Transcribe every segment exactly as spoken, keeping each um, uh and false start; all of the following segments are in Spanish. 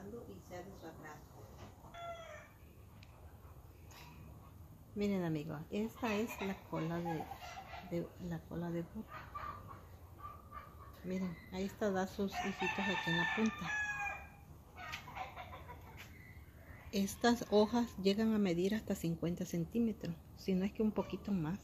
pasando y se ha desbarrado. Miren amigos, esta es la cola de, de la cola de burro. Miren, ahí está, da sus hijitos aquí en la punta. Estas hojas llegan a medir hasta cincuenta centímetros, si no es que un poquito más.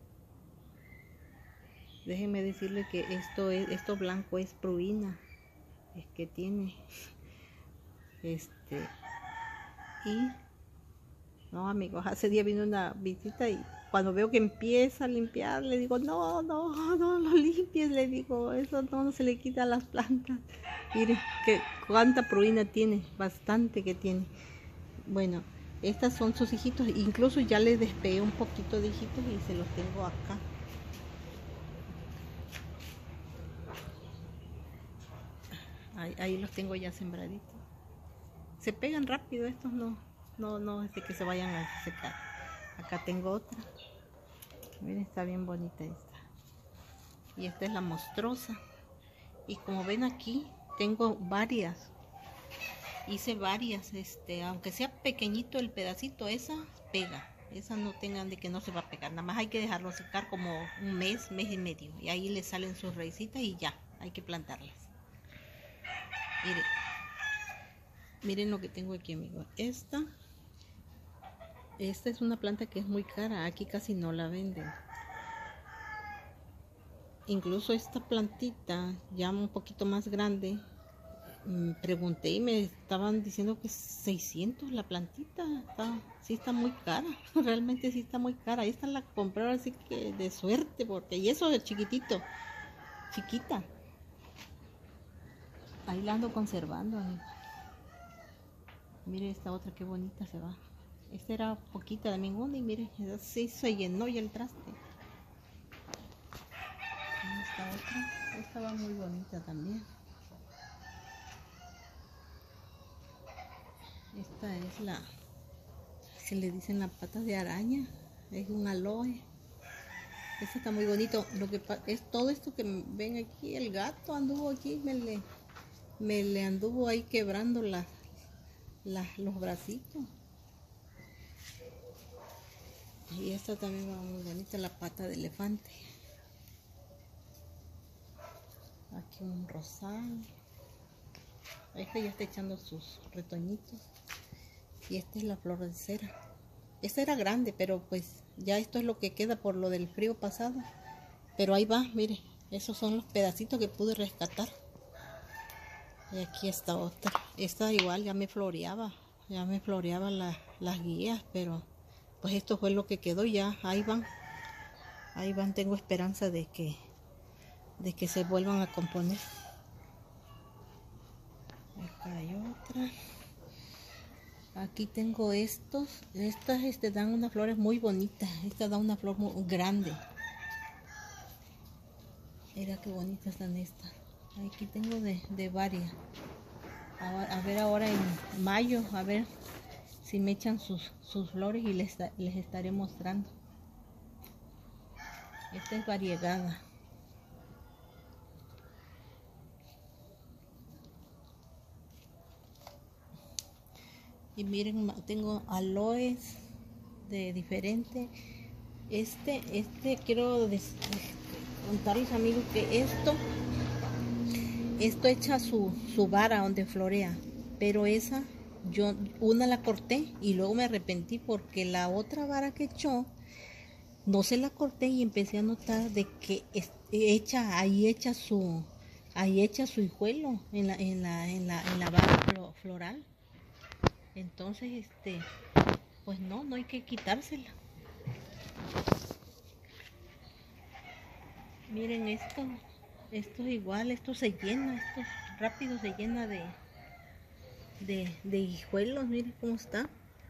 Déjenme decirle que esto es, esto blanco es pruina, es que tiene, este, y, no amigos, hace día vino una visita y cuando veo que empieza a limpiar, le digo, no, no, no lo limpies, le digo, eso no, no se le quita a las plantas. Miren, que cuánta pruina tiene, bastante que tiene. Bueno, estas son sus hijitos, incluso ya les despegué un poquito de hijitos y se los tengo acá. Ahí, ahí los tengo ya sembraditos. Se pegan rápido estos, no, no, no es de que se vayan a secar. Acá tengo otra. Miren, está bien bonita esta. Y esta es la mostrosa. Y como ven aquí, tengo varias. Hice varias, este, aunque sea pequeñito el pedacito, esa pega. Esa no tengan de que no se va a pegar. Nada más hay que dejarlo secar como un mes, mes y medio. Y ahí le salen sus raicitas y ya, hay que plantarlas. Miren, miren lo que tengo aquí, amigos. Esta, esta es una planta que es muy cara. Aquí casi no la venden. Incluso esta plantita, ya un poquito más grande, pregunté y me estaban diciendo que seiscientos la plantita. Está, sí está muy cara, realmente sí está muy cara. Esta la compré así que de suerte, porque y eso es chiquitito, chiquita. Ahí la ando conservando, amigo. Mire esta otra, qué bonita se va. Esta era poquita también una y mire, sí se llenó ya el traste. Esta otra, esta va muy bonita también. Esta es la, se le dicen las patas de araña, es un aloe. Este está muy bonito. Lo que es todo esto que ven aquí, el gato anduvo aquí, me le, me le anduvo ahí quebrando las, las, los bracitos. Y esta también va muy bonita, la pata de elefante. Aquí un rosal. Este ya está echando sus retoñitos. Y esta es la flor de cera. Esta era grande, pero pues ya esto es lo que queda por lo del frío pasado. Pero ahí va, mire, esos son los pedacitos que pude rescatar. Y aquí está otra. Esta igual ya me floreaba, ya me floreaban la, las guías, pero pues esto fue lo que quedó ya. Ahí van, ahí van, tengo esperanza de que, de que se vuelvan a componer. Acá hay otra. Aquí tengo estos. Estas este, dan unas flores muy bonitas. Esta da una flor muy grande. Mira qué bonitas están estas. Aquí tengo de, de varias. A, a ver ahora en mayo, a ver si me echan sus, sus flores y les, les estaré mostrando. Esta es variegada. Y miren, tengo aloes de diferente. Este, este quiero contarles amigos que esto, esto echa su, su vara donde florea. Pero esa, yo una la corté y luego me arrepentí porque la otra vara que echó, no se la corté y empecé a notar de que es, echa, ahí echa su, ahí echa su hijuelo en la, en la, en la, en la vara floral. Entonces, este, pues no, no hay que quitársela. Miren esto, esto es igual, esto se llena, esto rápido se llena de, de, de hijuelos, miren cómo está.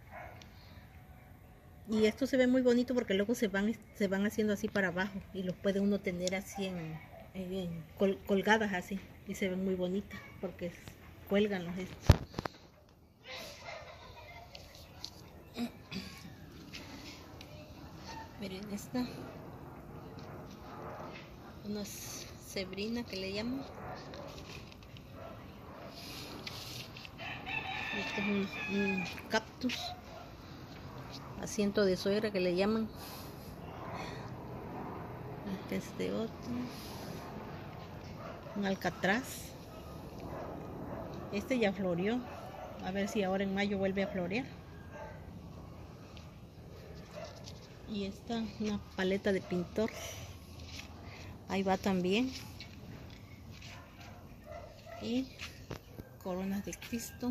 Y esto se ve muy bonito porque luego se van, se van haciendo así para abajo y los puede uno tener así en, en, en col, colgadas así y se ven muy bonitas porque cuelgan los estos. Miren esta, una cebrina que le llaman. Este es un, un cactus, asiento de suegra que le llaman. Este es de otro, un alcatraz. Este ya floreó, a ver si ahora en mayo vuelve a florear. Y esta, una paleta de pintor, ahí va también. Y coronas de Cristo.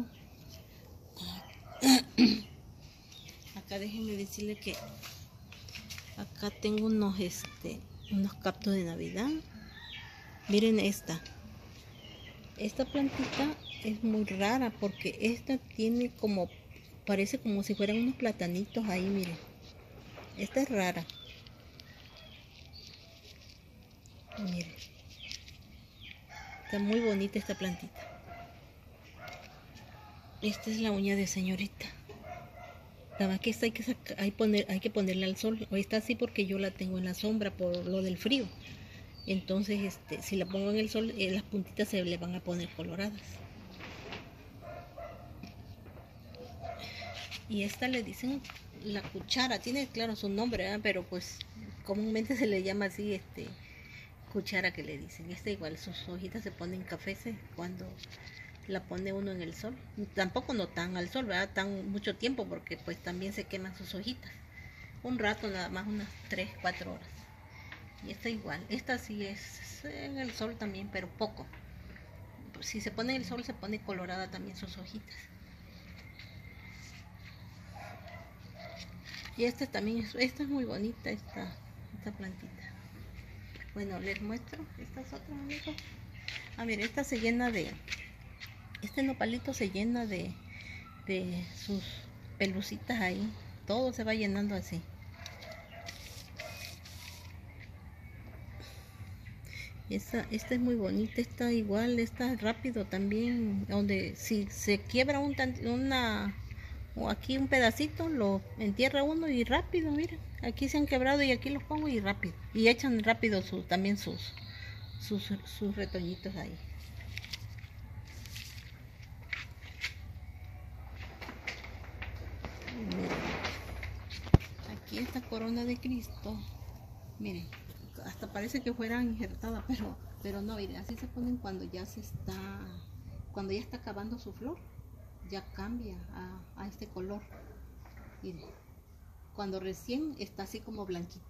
Acá déjenme decirle que acá tengo unos este unos cactus de Navidad. Miren esta. Esta plantita es muy rara porque esta tiene como, parece como si fueran unos platanitos ahí, miren. Esta es rara. Miren. Está muy bonita esta plantita. Esta es la uña de señorita. La verdad que esta hay que, sacar, hay, poner, hay que ponerla al sol. Hoy está así porque yo la tengo en la sombra por lo del frío. Entonces, este, si la pongo en el sol, eh, las puntitas se le van a poner coloradas. Y esta le dicen la cuchara. Tiene, claro, su nombre, ¿verdad? Pero pues comúnmente se le llama así, este, cuchara que le dicen. Esta igual, sus hojitas se ponen cafeces cuando la pone uno en el sol. Tampoco no tan al sol, ¿verdad? Tan mucho tiempo porque pues también se queman sus hojitas. Un rato nada más, unas tres, cuatro horas. Y esta igual, esta sí es en el sol también, pero poco. Si se pone en el sol se pone colorada también sus hojitas. Y esta también es, esta es muy bonita, esta, esta plantita. Bueno, les muestro estas otras, amigos. Ah, mira, esta se llena de, este nopalito se llena de, de sus pelucitas ahí. Todo se va llenando así. Esta, esta es muy bonita, esta igual, esta rápido también, donde si se quiebra un una o aquí un pedacito, lo entierra uno y rápido, miren, aquí se han quebrado y aquí los pongo y rápido, y echan rápido su, también sus, sus, sus retoñitos ahí. Miren, aquí esta corona de Cristo, miren, hasta parece que fuera injertada, pero, pero no, miren, así se ponen cuando ya se está, cuando ya está acabando su flor, ya cambia a, a este color. Miren, cuando recién está así como blanquita,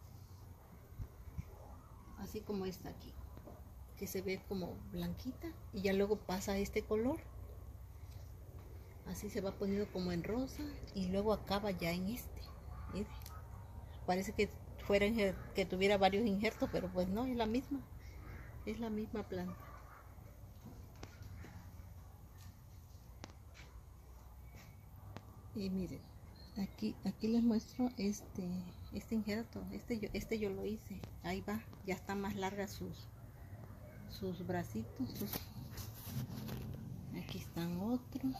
así como esta aquí, que se ve como blanquita, y ya luego pasa a este color, así se va poniendo como en rosa, y luego acaba ya en este. Miren, parece que fuera que tuviera varios injertos, pero pues no, es la misma, es la misma planta. Y miren, aquí aquí les muestro este este injerto, este yo este yo lo hice. Ahí va, ya está más larga sus sus bracitos, sus... Aquí están otros.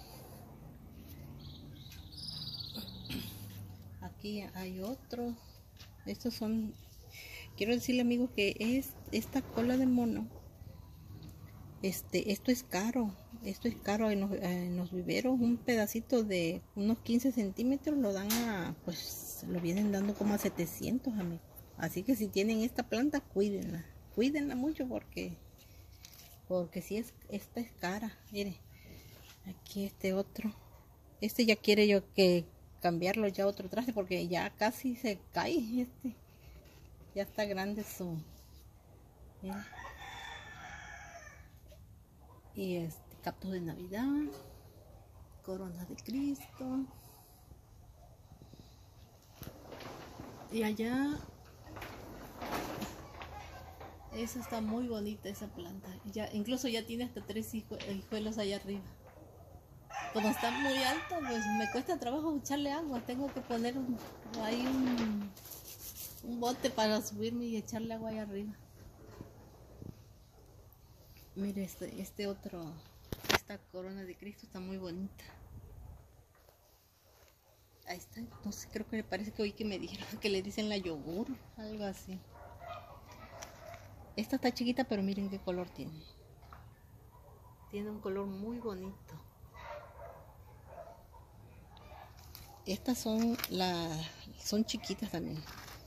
Aquí hay otro. Estos son, quiero decirle, amigos, que es esta cola de mono. Este, esto es caro, esto es caro en los, en los viveros. Un pedacito de unos quince centímetros lo dan a, pues lo vienen dando como a setecientos, amigos. Así que si tienen esta planta, cuídenla, cuídenla mucho porque, porque si es, esta es cara. Miren, aquí este otro, este ya quiere yo que cambiarlo ya otro traje porque ya casi se cae este, ya está grande su, miren. Y este cactus de Navidad, coronas de Cristo. Y allá, esa está muy bonita esa planta. Ya, incluso ya tiene hasta tres hijo, hijuelos allá arriba. Como está muy alto, pues me cuesta trabajo echarle agua. Tengo que poner un, ahí un, un bote para subirme y echarle agua allá arriba. Mire este, este otro, esta corona de Cristo está muy bonita. Ahí está, no sé, creo que me parece que hoy que me dijeron que le dicen la yogur, algo así. Esta está chiquita, pero miren qué color tiene. Tiene un color muy bonito. Estas son las, son chiquitas también.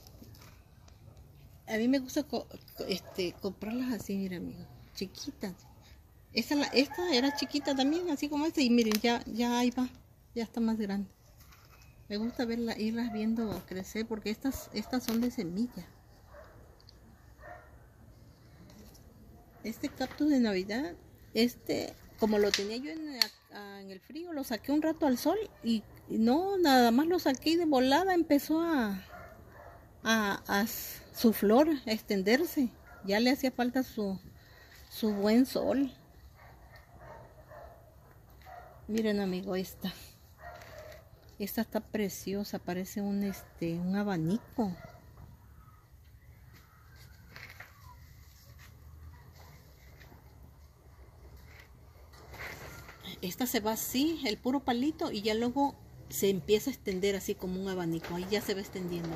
A mí me gusta co este, comprarlas así, mira, amigos, chiquitas. Esta, la, esta era chiquita también, así como esta, y miren, ya, ya ahí va, ya está más grande. Me gusta verla, irlas viendo crecer, porque estas, estas son de semilla. Este cactus de Navidad, este, como lo tenía yo en, a, en el frío, lo saqué un rato al sol y, y no, nada más lo saqué y de volada empezó a, a, a su flor a extenderse. Ya le hacía falta su, su buen sol. Miren, amigo, esta. Esta está preciosa, parece un, este, un abanico. Esta se va así, el puro palito, y ya luego se empieza a extender así como un abanico. Ahí ya se va extendiendo.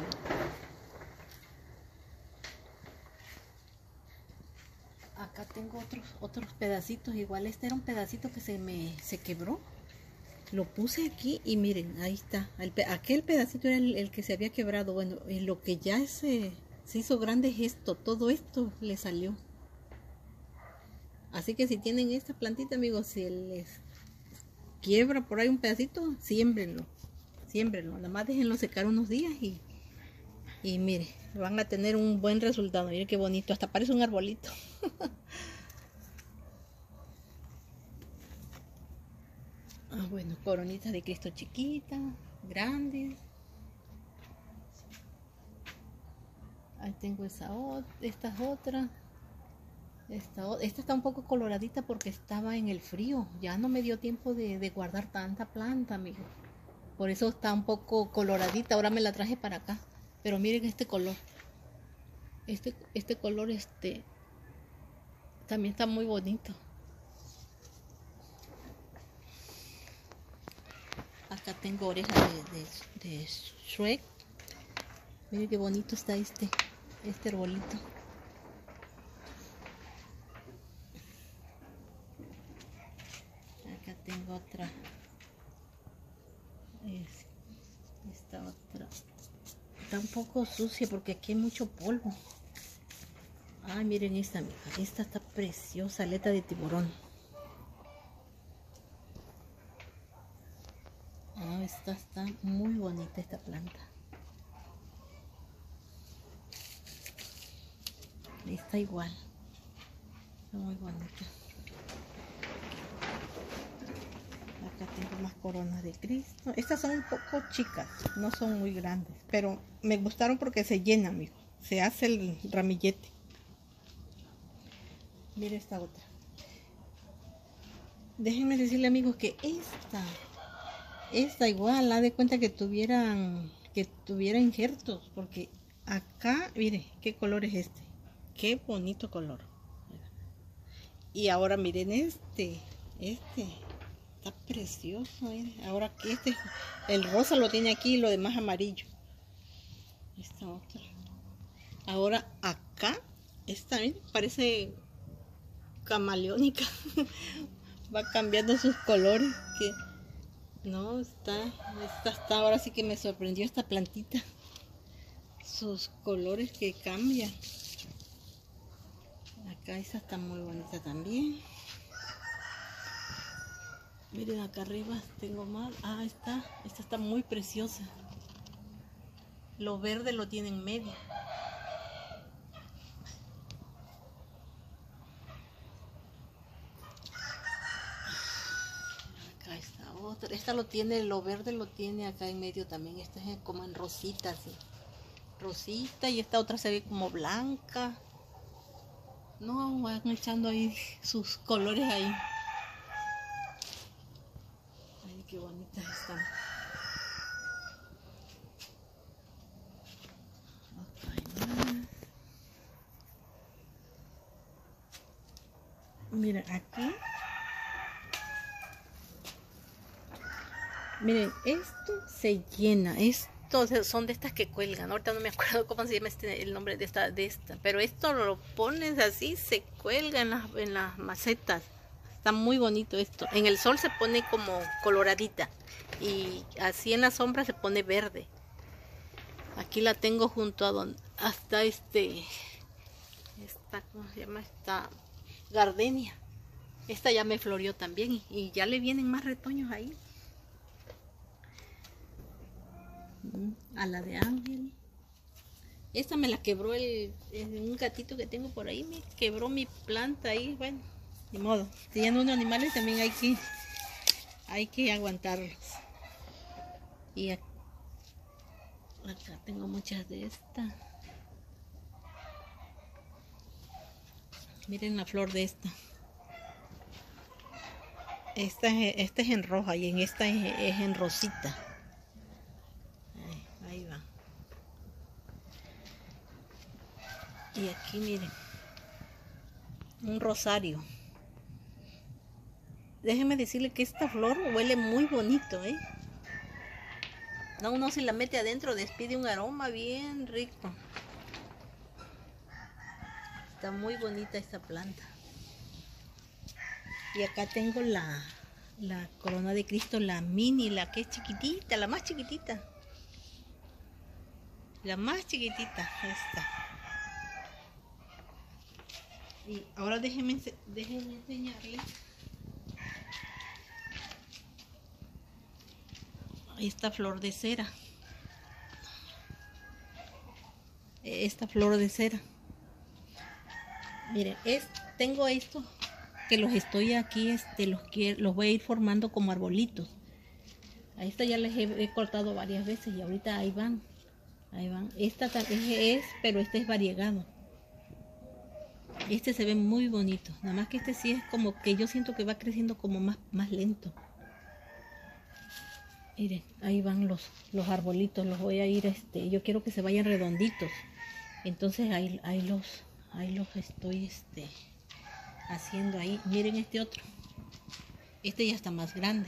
Acá tengo otros, otros pedacitos. Igual este era un pedacito que se me se quebró. Lo puse aquí y miren, ahí está. El, aquel pedacito era el, el que se había quebrado. Bueno, y lo que ya se, se hizo grande es esto. Todo esto le salió. Así que si tienen esta plantita, amigos, si les quiebra por ahí un pedacito, siémbrenlo, siémbrenlo, nada más déjenlo secar unos días y, y mire, van a tener un buen resultado. Mire qué bonito, hasta parece un arbolito. Ah, bueno, coronitas de Cristo chiquitas, grandes. Ahí tengo esa, estas otras. Esta, esta está un poco coloradita porque estaba en el frío. Ya no me dio tiempo de, de guardar tanta planta, amigo. Por eso está un poco coloradita. Ahora me la traje para acá. Pero miren este color. Este, este color este también está muy bonito. Acá tengo orejas de, de, de Shrek. Miren qué bonito está este, este arbolito. Tengo otra, es, esta otra, está un poco sucia porque aquí hay mucho polvo. Ay, miren esta, amiga, esta está preciosa, aleta de tiburón. Ah, esta está muy bonita, esta planta. Está igual, está muy bonita. Acá tengo más coronas de Cristo. Estas son un poco chicas, no son muy grandes, pero me gustaron porque se llena, amigo. Se hace el ramillete. Mira esta otra. Déjenme decirle, amigos, que esta, esta igual, ha de cuenta que tuvieran, que tuviera injertos, porque acá, mire, qué color es este. Qué bonito color. Y ahora miren este, este. Está precioso, ¿eh? Ahora aquí este, el rosa lo tiene aquí y lo demás amarillo. Esta otra. Ahora acá, esta, ¿eh? Parece camaleónica. Va cambiando sus colores. Que no, está, esta está, ahora sí que me sorprendió esta plantita. Sus colores que cambian. Acá esta está muy bonita también. Miren acá arriba tengo más. Ah, esta, esta está muy preciosa. Lo verde lo tiene en medio. Acá está otra. Esta lo tiene, lo verde lo tiene acá en medio también. Esta es como en rosita, así. Rosita, y esta otra se ve como blanca. No, van echando ahí sus colores ahí. Qué bonitas están. Okay, miren aquí. Miren, esto se llena. Esto son de estas que cuelgan. Ahorita no me acuerdo cómo se llama este, el nombre de esta, de esta. Pero esto lo pones así, se cuelga en las, en las macetas. Está muy bonito esto. En el sol se pone como coloradita y así en la sombra se pone verde. Aquí la tengo junto a donde hasta este esta, ¿cómo se llama? Esta gardenia. Esta ya me floreó también y, y ya le vienen más retoños ahí. A la de ángel. Esta me la quebró el, el un gatito que tengo por ahí, me quebró mi planta ahí. Bueno, ni modo. Teniendo unos animales también hay que hay que aguantarlos. Y acá, acá tengo muchas de estas. Miren la flor de esta. Esta es, esta es en roja y en esta es, es en rosita. Ahí, ahí va. Y aquí miren, un rosario. Déjenme decirle que esta flor huele muy bonito, ¿eh? No, uno se la mete adentro, despide un aroma bien rico. Está muy bonita esta planta. Y acá tengo la, la corona de Cristo, la mini, la que es chiquitita, la más chiquitita. La más chiquitita, esta. Y ahora déjenme, déjenme enseñarles. Esta flor de cera. Esta flor de cera. Miren, es, tengo esto que los estoy aquí, este, los, los voy a ir formando como arbolitos. A esta ya les he, he cortado varias veces y ahorita ahí van. Ahí van. Esta también es, pero este es variegado. Este se ve muy bonito. Nada más que este sí es como que yo siento que va creciendo como más, más lento. Miren, ahí van los, los arbolitos. Los voy a ir, este, yo quiero que se vayan redonditos. Entonces ahí, ahí los, ahí los estoy, este, haciendo ahí. Miren este otro. Este ya está más grande.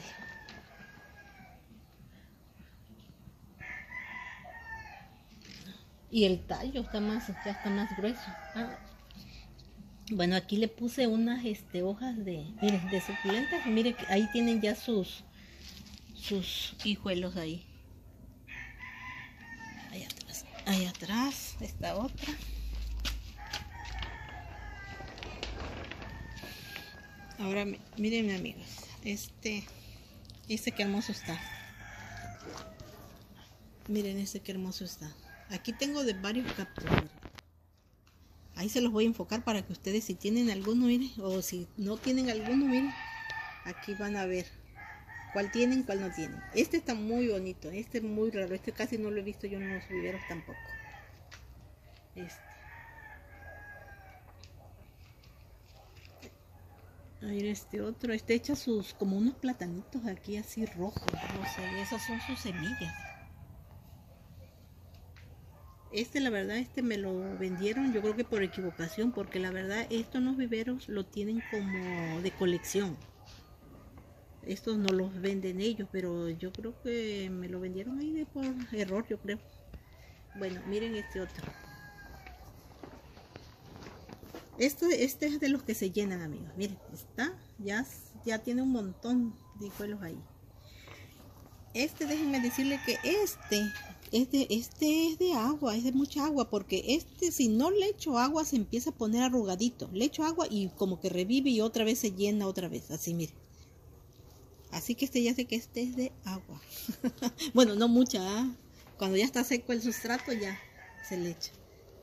Y el tallo está más, ya está más grueso. Ah. Bueno, aquí le puse unas este, hojas de, miren, de suculentas. Miren, ahí tienen ya sus, sus hijuelos ahí. Ahí atrás, ahí atrás, esta otra. Ahora, miren, amigos, este, este que hermoso está. Miren este que hermoso está. Aquí tengo de varios capturas. Ahí se los voy a enfocar para que ustedes, si tienen alguno, miren, o si no tienen alguno, miren, aquí van a ver cuál tienen, cuál no tienen. Este está muy bonito, este es muy raro, este casi no lo he visto yo en los viveros tampoco. Este. A ver este otro, este echa sus, como unos platanitos aquí así rojos, no sé, esas son sus semillas. Este, la verdad, este me lo vendieron, yo creo que por equivocación, porque la verdad, estos en los viveros lo tienen como de colección. Estos no los venden ellos, pero yo creo que me lo vendieron ahí de por error, yo creo. Bueno, miren este otro. Esto, este es de los que se llenan, amigos. Miren, está, ya, ya tiene un montón de hijuelos ahí. Este, déjenme decirle que este... Este, este es de agua, es de mucha agua, porque este si no le echo agua se empieza a poner arrugadito. Le echo agua y como que revive y otra vez se llena otra vez, así miren. Así que este ya sé que este es de agua. Bueno, no mucha, ¿eh? Cuando ya está seco el sustrato ya se le echa.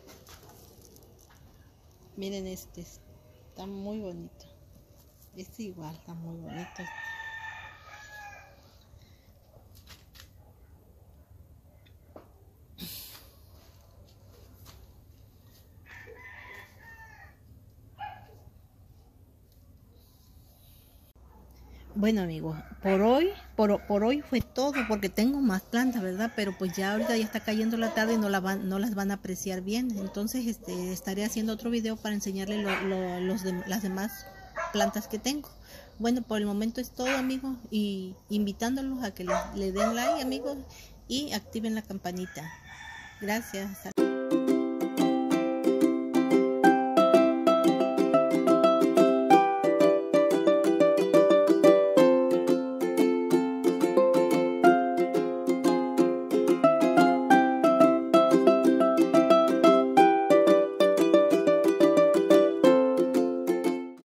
Miren este, está muy bonito. Este igual está muy bonito. Bueno, amigos, por hoy, por, por hoy fue todo, porque tengo más plantas, ¿verdad? Pero pues ya ahorita ya está cayendo la tarde y no, la van, no las van a apreciar bien. Entonces este, estaré haciendo otro video para enseñarles lo, lo, los de, las demás plantas que tengo. Bueno, por el momento es todo, amigos, y invitándolos a que le, le den like, amigos, y activen la campanita. Gracias.